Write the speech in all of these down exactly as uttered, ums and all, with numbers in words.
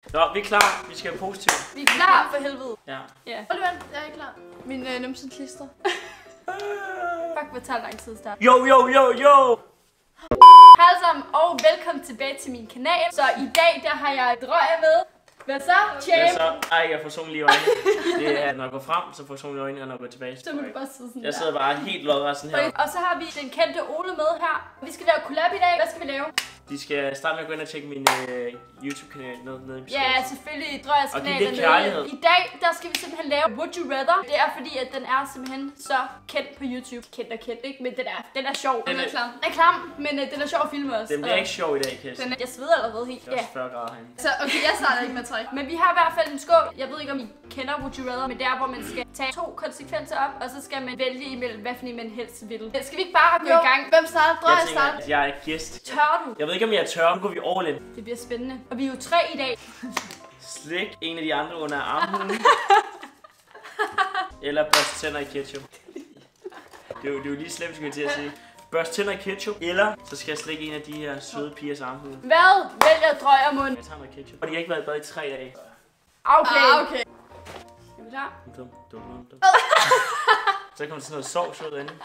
Nå, vi er klar. Vi skal være positive. Vi er klar for helvede. Ja. Ja. Oliver, jeg er ikke klar. Min øh, numse klister. Fuck, hvor tager lang tid at starte. Jo, jo, jo, jo! Hej alle sammen, og velkommen tilbage til min kanal. Så i dag, der har jeg drøjer med. Hvad så, champ? Hvad så? Ej, jeg får solen lige i øjnene. Det er, når jeg går frem, så får jeg solen i øjnene, og når jeg går tilbage. Så må du bare sidde sådan Jeg der. sidder bare helt lodret sådan her. Og så har vi den kendte Ole med her. Vi skal lave collab i dag. Hvad skal vi lave? De skal starte med at gå ind og tjekke min øh, YouTube-kanal ned, ned i Ja, selvfølgelig Drøjers Og kanal give lidt kærlighed. I dag, der skal vi simpelthen lave Would You Rather. Det er fordi, at den er simpelthen så kendt på YouTube. Kendt og kendt, ikke? Men den er, den er sjov. Den er klam. Den er klam, men uh, den er sjov at filme også. Den bliver ikke sjov i dag, Kæs. Den er, jeg sveder allerede helt. Det er Ja. også fyrre grader herinde. Så okay, jeg starter ikke med træk. Men vi har i hvert fald en skål. Jeg ved ikke, om I kender Would You Rather, men det er, hvor man skal tage to konsekvenser op, og så skal man vælge imellem, hvad for en man helst vil. Skal vi ikke bare gå Jo, i gang? hvem starter? Drøj, Jeg jeg tænker, starter. at jeg er gæst. Tør du? Jeg ved ikke, om jeg er tør. Nu går vi all in. Det bliver spændende. Og vi er jo tre i dag. Slik en af de andre under armhulen. Eller børste tænder i ketchup. Det er jo, det er jo lige slemt, skal jeg til at sige. Børste tænder i ketchup. Eller så skal jeg slikke en af de her søde pigers armhule. Hvad vælger Drøjer mund? Jeg tager noget ketchup. Og de har ikke været i bad i tre dage. Okay. Ah, okay. Er vi klar? Dum, dum, dum, dum. Så kommer der sådan noget sovs ud derinde.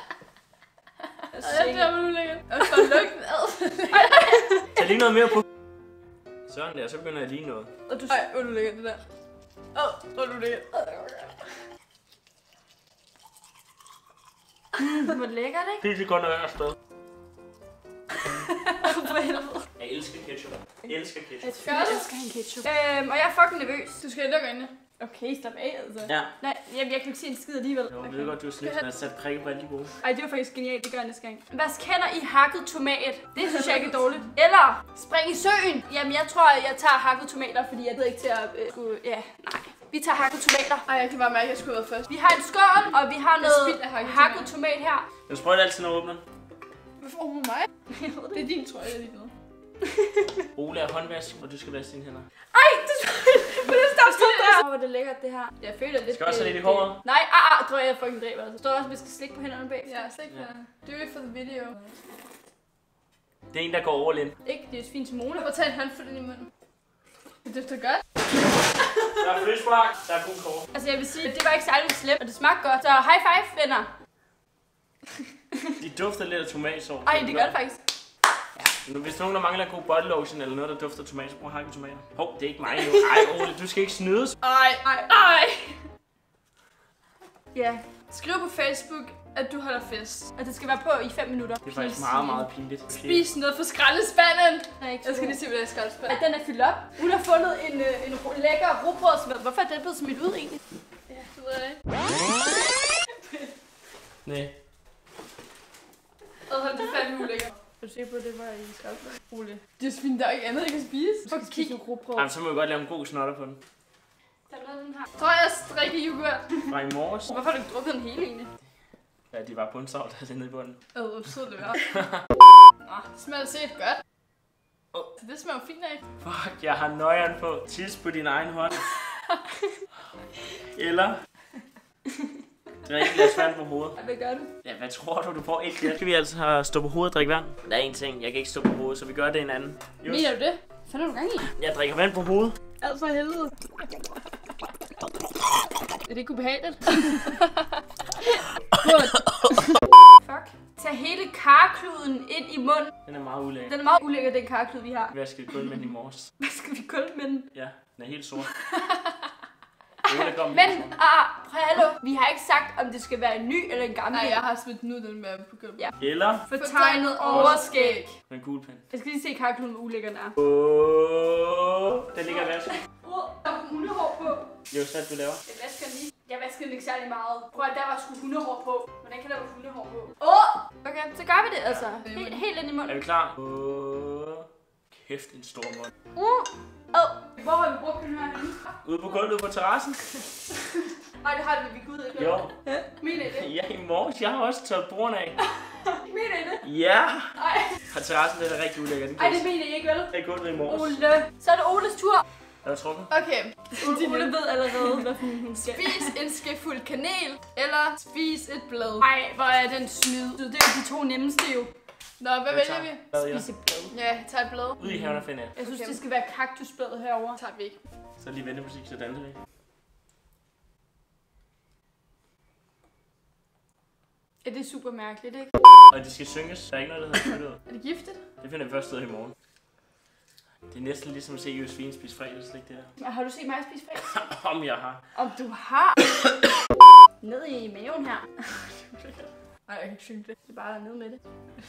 Ja, det er vel ulækkert. Og så lugten ad. Tag lige noget mere på. Sådan der, så begynder jeg lige noget. Og du Ej, hvor er du lækkert det der. Åh, hvor er du lækkert. Hvor lækkert, ikke? Det er det godt nok afsted. For helvede. Jeg elsker ketchup. Jeg elsker ketchup. Jeg elsker en ketchup. Øhm, og jeg er fucking nervøs. Du skal lukke øjnene. Okay, slap af, altså. Ja. Nej, jeg, jeg kan ikke se en skid alligevel. Jo, jeg ved godt, du er slidt, men jeg har sat prikke på alle de gode. Ej, det var faktisk genialt. Det gør jeg næste gang. Vask hænder i hakket tomat. Det synes jeg ikke er dårligt. Eller spring i søen. Jamen, jeg tror, jeg tager hakket tomater, fordi jeg ved ikke til at... Øh, skulle... Ja, nej. Vi tager hakket tomater. Ej, jeg kan bare mærke, at jeg skulle have været først. Vi har en skål, og vi har noget spilder hakket hakket tomat her. Jeg sprøjter altid, når jeg åbner den. Hvorfor hun mig? Det er din trøje, jeg lige ved. Ole er håndvask, og du skal vaske dine hænder. Ej, det er stop, stop der. Åh, hvor er det lækkert, det her. Jeg føler lidt... Skal også have lidt i det- håret? Nej, ah, ah, tror jeg, jeg fucking dræber. Der står også, at vi skal slikke på hænderne bag. Ja, slik på den. Do it for the video. Det er en, der går all in. Ikke, det er jo fint til Mona. Prøv at tage en håndfuld ind i munden. Det dufter godt. Der er flødespark, der er kun kort. Altså, jeg vil sige, at det var ikke særlig slemt, og det smagte godt. Så high five, venner. De dufter lidt af tomatsovs. Ej, det gør det faktisk. Nu, hvis nogen, der mangler god body lotion eller noget, der dufter tomat, så prøv at hakke tomater. Hov, det er ikke mig nu. Ej, Ole, du skal ikke snydes. Ej, ej, ej. Ja, Skriv på Facebook, at du holder fest. og det skal være på i fem minutter. Det er faktisk meget, meget pinligt. Spis noget fra skraldespanden. Jeg, ikke Jeg skal lige se, hvad der er skraldespand. At den er fyldt op. Hun har fundet en, øh, en ro- lækker rugbrødsmad. Hvorfor er den blevet smidt ud egentlig? Ja, du ved det. Nej. Og det er fandme ulækkert. Er du sikker på, at det var i skraldespand? Ole. Det er svin, der er ikke andet, jeg kan spise. Fuck, kig. Rugbrød. Jamen, så må vi godt lave en god snotter på den. Der er noget, den her. Tror jeg strikke yoghurt. Fra i morges. Hvorfor har du ikke drukket den hele egentlig? Ja, de var på en sovs, der er nede i bunden. Øh, hvor sød det var. Nå, det smager set godt. Åh. Så det smager jo fint af. Fuck, jeg har nøjeren på. Tis på din egen hånd. Eller... Drik et glas vand på hovedet. Hvad gør du? Ja, hvad tror du, du får et glas? Skal vi altså have stå på hovedet og drikke vand? Der er en ting, jeg kan ikke stå på hovedet, så vi gør det en anden. Just. Mener du det? Hvad fanden er du gang i? Jeg drikker vand på hovedet. Alt for helvede. Er det ikke ubehageligt? Fuck. Tag hele karkluden ind i munden. Den er meget ulækker. Den er meget ulækker, den karklud, vi har. Vi vaskede gulv med den i morges. Hvad skal vi kulde med den? Ja, den er helt sort. Ole, kom. Men, ah, prøv hallo. Vi har ikke sagt, om det skal være en ny eller en gammel. Nej, jeg har smidt den ud, den med på gulvet. Ja. Eller Fortegnet overskæg. med en kuglepen. Jeg skal lige se karkluden, hvor ulækker den er. Åh, den ligger i vasken. Åh, der er hundehår på. Det er jo sådan, du laver. Jeg vasker den lige. Jeg vasker den ikke særlig meget. Prøv at der var sgu hundehår på. Hvordan kan der være hundehår på? Åh! Okay, så gør vi det altså. Helt, helt ind i Er munden. vi klar? Åh, kæft en stor mund. Uh! Åh! Hvor har vi brugt den her henne? Ude på gulvet, ude på terrassen? Nej, det har vi. Vi går ud ikke. Jo. Mener I det? Ja, i morges. Jeg har også tørret bordene af. Mener I det? Ja. Ej. På terrassen det er rigtig ulækkert. Ej, det mener I ikke, vel? Det er gulvet i morges. Ole. Så er det Oles tur. Er du trukket? Okay. Ole, Ole ved allerede, hvad hun skal. Spis en skefuld kanel, eller spis et blad. Ej, hvor er den snyd. Det er jo de to nemmeste jo. Nå, hvad vælger vi? Spise blad. Ja, tag et blad. Ude i haven og finde af. Jeg synes, det skal være kaktusbladet herovre. Tager vi ikke. Så lige vente musik, så danser vi. Ja, det er super mærkeligt, ikke? Og det skal synges. Der er ikke noget, der hedder flyttet. Er det giftigt? Det finder vi først ud af i morgen. Det er næsten ligesom at se Josefine spise fredagslæg, det her. Har du set mig spise fredags? Om jeg har. Om du har? Ned i maven her. Nej, jeg kan ikke synge det. Det er bare ned med det.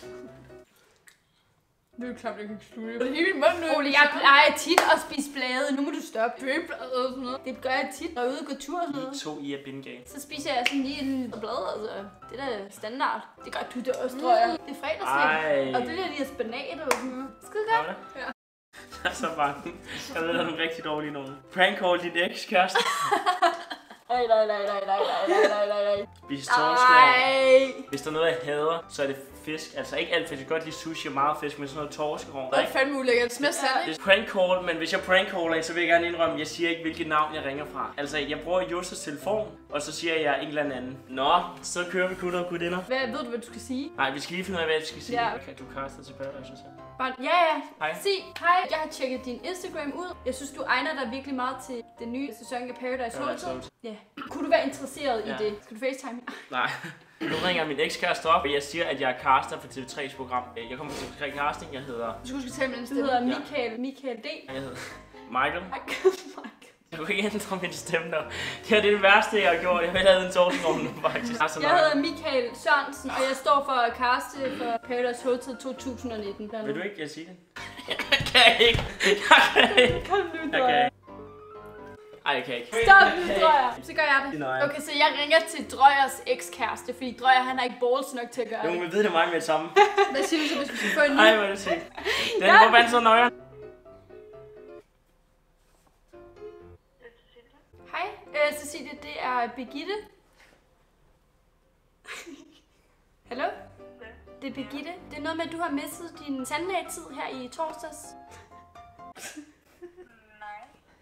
Det er jo klart, jeg kan ikke sluge det. Det er hele min mund nu. Ole, jeg plejer tit at spise blade. Nu må du stoppe. Bøgebladet og sådan noget. Det gør jeg tit, når jeg er ude og gå tur og sådan noget. I to i er bindgame. Så spiser jeg sådan lige en blad, altså. Det er da standard. Det gør du da også, tror jeg. Det er fredagslæg. Og det der lige er spanater og sådan noget. Skide godt. Ja. Jeg er så bange. Jeg ved, der er nogle rigtig dårlige nogen. Prank call din eks-kæreste. Ej, nej, nej, nej, nej, nej, nej, nej, nej. Spis torskår. Hvis der er noget, jeg hader, så er det fisk. Altså ikke alt fisk. Jeg kan godt lide sushi og meget fisk, men sådan noget torskerov. Det er fandme ulækkert. Det smager særligt. Det er prank call, men hvis jeg prank caller, så vil jeg gerne indrømme, at jeg siger ikke, hvilket navn jeg ringer fra. Altså, jeg bruger Jusses telefon, og så siger jeg en eller anden. Nå, så kører vi gutter og gudinder. Hvad, ved du, hvad du skal sige? Nej, vi skal lige finde ud af, hvad vi skal sige. Ja. Okay, du kaster til Paradise, så. Bare, ja, ja. Hej. Sig, hej, jeg har tjekket din Instagram ud. Jeg synes, du egner dig virkelig meget til den nye sæson af Paradise Hotel. Ja. Kunne du være interesseret ja. i det? Skal du facetime? Nej. Nu ringer min ekskæreste op, og jeg siger, at jeg er caster for T V tre's program. Jeg kommer fra T V tre Casting, jeg hedder... Du skulle tale med en Du stemme. hedder Michael, Michael D. Jeg hedder Michael. Michael. Jeg kunne ikke ændre min stemme nu. Det her det er det værste, jeg har gjort. Jeg vil have lavet en torskerov nu, faktisk. Altså, jeg hedder Michael Sørensen, og jeg står for at caste for Paradise Hotel to tusind nitten. Vil du ikke sige det? Jeg kan ikke. Jeg kan ikke. Kom nu, Jeg kan ikke. Ej, jeg kan ikke. Stop nu, Drøjer. Så gør jeg det. Nej. Okay, så jeg ringer til Drøjers ekskæreste, fordi Drøjer han har ikke balls nok til at gøre Jo, det. men ved det mig med det samme. Hvad siger du så, hvis vi skal få en ny? Ej, hvor er det sygt. Den hvor vandt så nøjere. Hej, øh, Cecilie, det er Birgitte. Hallo? Det er Birgitte. Det er noget med, at du har mistet din tandlægetid her i torsdags. Nej.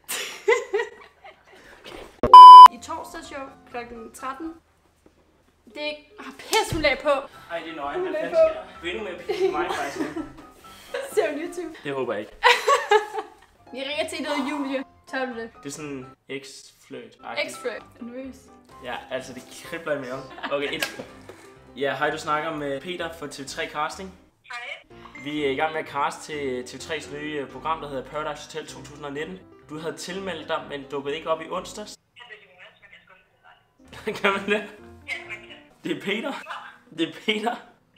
I torsdags jo, klokken tretten. Det er ikke... Ah, pis, hun lagde på. Ej, det er nøjere. Hvad fanden sker der? Du er endnu mere pisse mig, faktisk. Ser du YouTube? Det håber jeg ikke. Vi ringer til noget Julie. Tør du det? Det er sådan X-flirt. X-Flirt. Nervøs. Ja, altså det kribler i maven. Okay, et. Ja, hej, du snakker med Peter fra T V tre Casting. Hej. Vi er i gang med at cast til T V tre's nye program, der hedder Paradise Hotel to tusind nitten. Du havde tilmeldt dig, men dukkede ikke op i onsdags. Kan man det? Det er Peter. Det er Peter.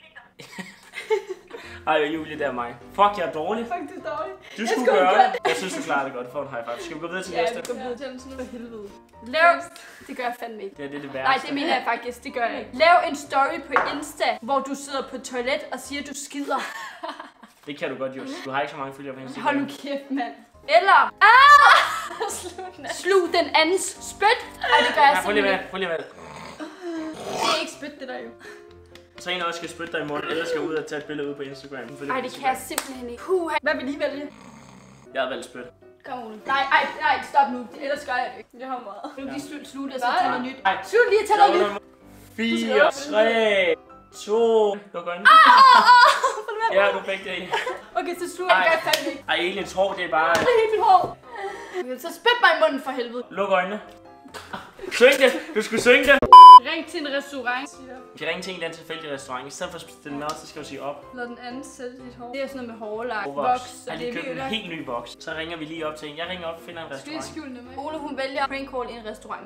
Ej, Julie, det er mig. Fuck, jeg er dårlig. Fuck, det er dårligt. Du skulle gøre det. Jeg synes, du klarer det godt. Få en high five. Skal vi gå videre til Ja, næste? vi går videre til den sådan for helvede. Lav... Det gør jeg fandme ikke. Det er det, det værste. Nej, det mener jeg faktisk. Det gør jeg ikke. Lav en story på Insta, hvor du sidder på toilet og siger, at du skider. Det kan du godt, Jus. Du har ikke så mange følgere på Instagram. Hold nu kæft, mand. Eller... Ah! Slug den andens spyt. Ej, det gør jeg Ja, prøv lige simpelthen med. ikke. Prøv lige med. Det er ikke spyt, det der jo. Så en også skal spytte dig i munden, eller skal ud og tage et billede ud på Instagram. Ej, det kan jeg simpelthen ikke. Puh, hvad vil I vælge? Jeg har valgt spyt. Kom, Ole. Nej, ej, nej, stop nu. Ellers gør jeg det ikke. Jeg har meget. Nu kan de slutte og så Nej. tage noget nyt. Ej. Slut lige at tage noget nyt. fire, tre, to... Luk øjnene. Ja, du fik det i. Okay, så slutter jeg. Det gør jeg fandme ikke. Ej, egentlig tror det er bare... Det er helt mit hår. Okay, så spyt mig i munden for helvede. Luk øjnene. Syng det! Du skulle synge det! Ring til en restaurant. Vi kan ringe til en eller anden tilfældig restaurant. I stedet for at bestille mad, så skal du sige op. Lad den anden sætte dit hår. Det er sådan noget med hårlagt, Voks. voks, Jeg og har det lige er købt en virkelig. helt ny voks. Så ringer vi lige op til en. Jeg ringer op og finder en Skal vi restaurant. skjule det med? Ole, hun vælger prank call i en restaurant.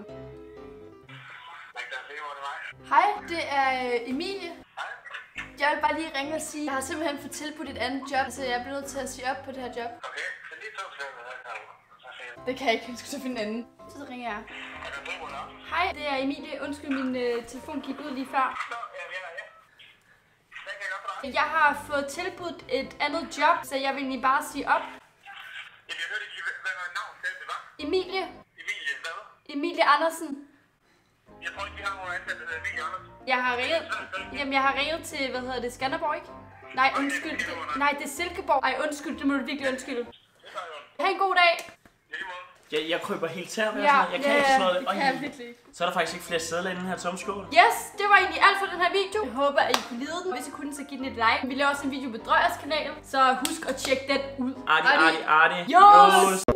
Hej, det er øh, Emilie. Jeg vil bare lige ringe og sige, jeg har simpelthen fået tilbudt et andet job, så jeg bliver nødt til at sige op på det her job. Okay, så lige to sekunder, så kan du. Det kan jeg ikke, jeg skal så finde en anden. Så ringer jeg. Hej, det er Emilie. Undskyld, min øh, telefon gik ud lige før. Nå, ja, ja, ja. Hvad kan jeg gøre for dig? Jeg har fået tilbudt et andet job, så jeg vil egentlig bare sige op. Jeg hørte ikke, hvad var navn selv, det var? Emilie. Emilie, hvad? Emilie Andersen. Jeg tror ikke, vi har nogen ansat, der hedder Emilie Andersen. Jeg har ringet, jamen jeg har ringet til, hvad hedder det, Skanderborg, ikke? Nej, undskyld. Det, nej, det er Silkeborg. Ej, undskyld, det må du virkelig undskylde. Ha' en god dag. Jeg, jeg kryber helt til at være Ja, sådan noget. Jeg kan ja, ikke sådan noget. Det Øj, kan jeg virkelig ikke. så er der faktisk ikke flere sædler i den her tomme skål. Yes, det var egentlig alt for den her video. Jeg håber, at I kunne lide den. Hvis I kunne, så giv den et like. Vi laver også en video på Drøjers kanal, så husk at tjekke den ud. Arti, arti, arti. Jos!